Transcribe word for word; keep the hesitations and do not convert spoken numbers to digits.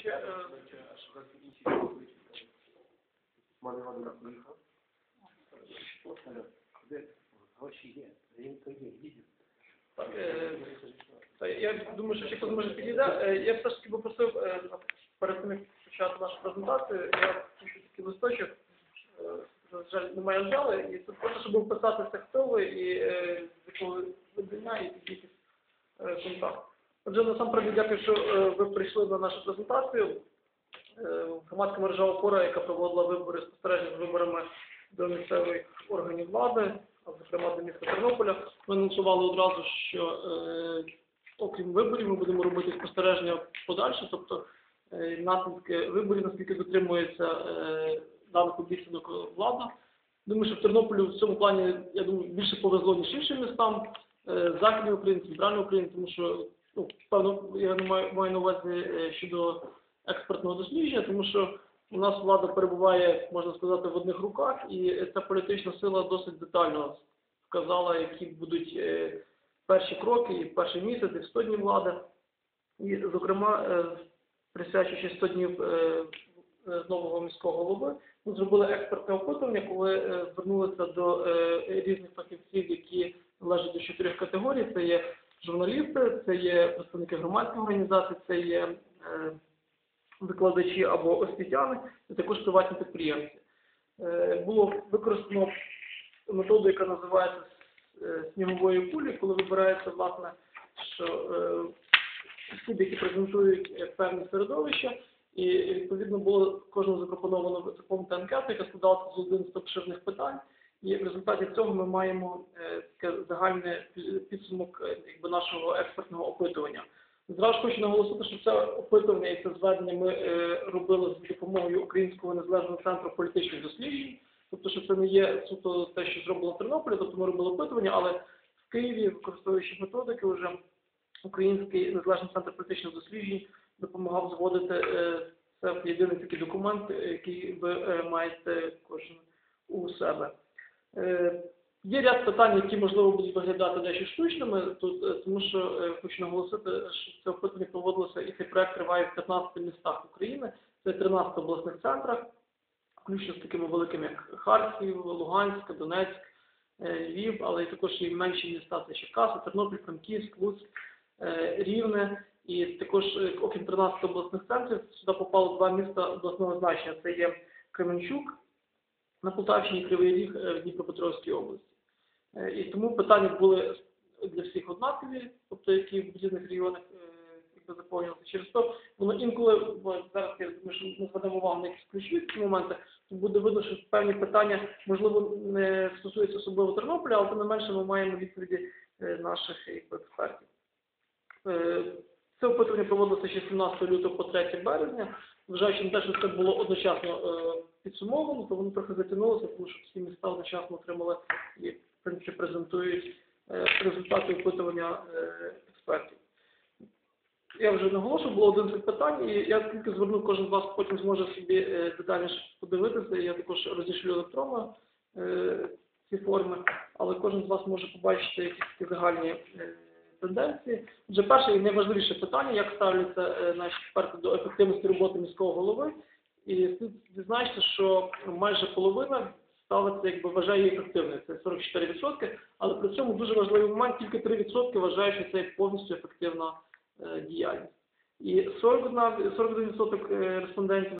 Я думаю, що ще хтось може підійде. Я все ж таки попросив перед тим, як почати нашу презентацію, я такий листочок, на жаль, немає анжели, і тут просто, щоб вписатися, хто ви, і з якого видання, і якийсь контакт. Отже, насамперед дякую, що ви прийшли на нашу презентацію. Громадська мережа «Опора», яка проводила вибори, спостереження з виборами до місцевих органів влади, а зокрема до міста Тернополя, ми анонсували одразу, що е, окрім виборів ми будемо робити спостереження подальше, тобто е, наслідки виборів, наскільки дотримується е, даних обіцянок влада. Думаю, що в Тернополі в цьому плані, я думаю, більше повезло, ніж іншим містам, е, Західній Україні, Центральній Україні, тому що, ну, певно, я не маю, маю на увазі е, щодо експертного дослідження, тому що у нас влада перебуває, можна сказати, в одних руках, і ця політична сила досить детально вказала, які будуть е, перші кроки, і перший місяць, і сто днів влади. І, зокрема, е, присвячуючи сто днів е, нового міського голови, ми зробили експертне опитування, коли е, звернулися до е, різних фахівців, які належать до чотирьох категорій. Це є журналісти, це є представники громадських організацій, це є е, викладачі або освітяни, і також приватні підприємці. Було використано методу, яка називається снігової кулі, коли вибирається, власне, що особи, які презентують певні середовища, і відповідно було кожному запропоновано заповнити анкету, яка складалася з одинадцяти обширних питань, і в результаті цього ми маємо таке загальний підсумок якби, нашого експертного опитування. Зразу хочу наголосити, що це опитування і це зведення ми е, робили з допомогою Українського незалежного центру політичних досліджень, тобто, що це не є суто те, що зроблено в Тернополі, тобто ми робили опитування, але в Києві, використовуючи методики, вже Український незалежний центр політичних досліджень допомагав зводити е, це в єдиний такий документ, який ви е, маєте кожен у себе. Е, Є ряд питань, які, можливо, будуть виглядати дещо штучними, тут, тому що е, хочу наголосити, що це опитування проводилося, і цей проект триває в п'ятнадцяти містах України, це тринадцяти обласних центрах, включно з такими великими, як Харків, Луганськ, Донецьк, е, Львів, але і також і менші міста, це Черкаси, Тернопіль, Франківськ, Луцьк, е, Рівне, і також, е, окрім тринадцяти обласних центрів, сюди попало два міста обласного значення, це є Кременчук на Полтавщині, Кривий Ріг в Дніпропетровській області. І тому питання були для всіх однакові, тобто які в різних регіонах якби, заповнювалися. Через то воно інколи, бо зараз я думаю, що ми звернемо увагу на якісь ключові такі моменти, то буде видно, що певні питання, можливо, не стосуються особливо Тернополя, але тим не менше ми маємо відповіді наших якби, експертів. Це опитування проводилося ще сімнадцятого лютого по третє березня. Вважаючи на те, що це було одночасно підсумовано, то воно трохи затягнулося, тому що всі міста одночасно отримали і в принципі презентують результати опитування експертів. Я вже наголошував, було одинадцять питань, і я тільки зверну, кожен з вас потім зможе собі детальніше подивитися, я також розішлю електронно ці форми, але кожен з вас може побачити якісь такі загальні тенденції. Отже, перше і найважливіше питання, як ставляться наші експерти до ефективності роботи міського голови. І слід відзначити, що майже половина ставиться, якби вважає її ефективною, це сорок чотири відсотки, але при цьому дуже важливий момент, тільки три відсотки вважають, що це повністю ефективна е, діяльність. І сорок один відсоток респондентів